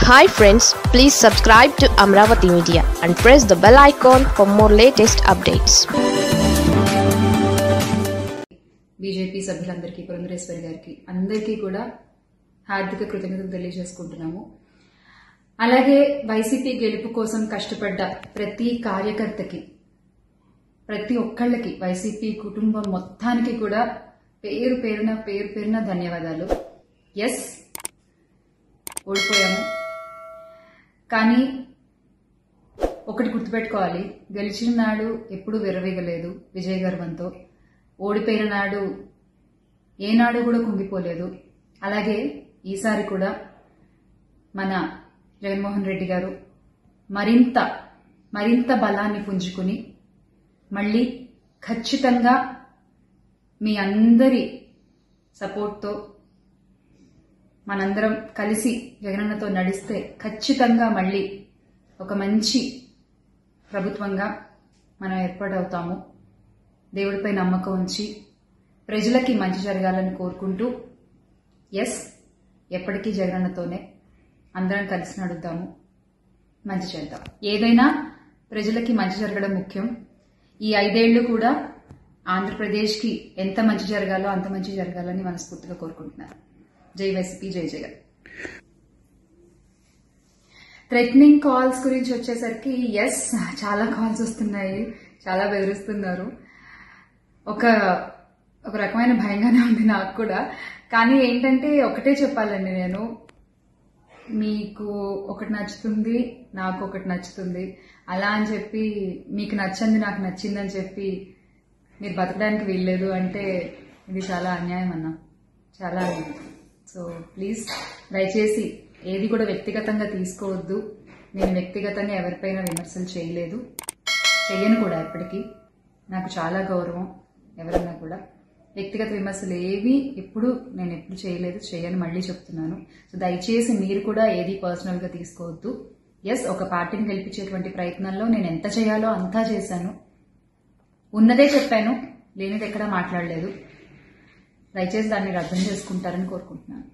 Hi friends, please subscribe to Amravati Media and press the bell icon for more latest updates. BJP సభ్యులందరికీ పురంధరేశ్వరి గారికి అందరికీ కూడా హార్దిక కృతజ్ఞతలు తెలియజేసుకుంటున్నాము. అలాగే వైసీపీ గెలుపు కోసం కష్టపడ్డ ప్రతి కార్యకర్తకి, ప్రతి ఒక్కళ్ళకి, వైసీపీ కుటుంబం మొత్తానికి కూడా పేరు పేరున ధన్యవాదాలు. ఎస్, ఓడిపోయాము, కానీ ఒకటి గుర్తుపెట్టుకోవాలి, గెలిచిన నాడు ఎప్పుడూ విర్రవీగలేదు విజయ గర్వంతో, ఓడిపోయిన నాడు ఏనాడు కూడా కుంగిపోలేదు. అలాగే ఈసారి కూడా మన జగన్మోహన్ రెడ్డి గారు మరింత బలాన్ని పుంజుకుని మళ్ళీ ఖచ్చితంగా మీ అందరి సపోర్ట్తో మనందరం కలిసి జగనన్నతో నడిస్తే ఖచ్చితంగా మళ్ళీ ఒక మంచి ప్రభుత్వంగా మనం ఏర్పాటవుతాము. దేవుడిపై నమ్మకం ఉంచి ప్రజలకి మంచి జరగాలని కోరుకుంటూ, ఎస్, ఎప్పటికీ జగనన్నతోనే అందరం కలిసి నడుద్దాము, మంచి చేద్దాం. ఏదైనా ప్రజలకి మంచి జరగడం ముఖ్యం. ఈ 5 ఏళ్లు కూడా ఆంధ్రప్రదేశ్కి ఎంత మంచి జరగాలో అంత మంచి జరగాలని మనస్ఫూర్తిగా కోరుకుంటున్నాను. జై వైసీపీ, జై జగన్. థ్రెటనింగ్ కాల్స్ గురించి వచ్చేసరికి, ఎస్, చాలా కాల్స్ వస్తున్నాయి, చాలా బెదిరిస్తున్నారు. ఒక రకమైన భయంగానే ఉంది నాకు కూడా. కానీ ఏంటంటే ఒకటే చెప్పాలండి, నేను మీకు ఒకటి నచ్చుతుంది, నాకు ఒకటి నచ్చుతుంది, అలా అని చెప్పి మీకు నచ్చింది నాకు నచ్చిందని చెప్పి మీరు బతకడానికి వీల్లేదు అంటే ఇది చాలా అన్యాయం అన్న, చాలా అన్యాయం. సో ప్లీజ్, దయచేసి ఏది కూడా వ్యక్తిగతంగా తీసుకోవద్దు. నేను వ్యక్తిగతంగా ఎవరిపైన విమర్శలు చేయలేదు, చెయ్యను కూడా. ఎప్పటికీ నాకు చాలా గౌరవం. ఎవరన్నా కూడా వ్యక్తిగత విమర్శలు ఏవి ఎప్పుడు చేయలేదు, చేయని మళ్ళీ చెప్తున్నాను. సో దయచేసి మీరు కూడా ఏది పర్సనల్ గా తీసుకోవద్దు. ఎస్, ఒక పార్టీని గెలిపించేటువంటి ప్రయత్నంలో నేను ఎంత చేయాలో అంతా చేశాను, ఉన్నదే చెప్పాను, లేనిది ఎక్కడా మాట్లాడలేదు. దయచేసి దాన్ని అర్థం చేసుకుంటారని కోరుకుంటున్నాను.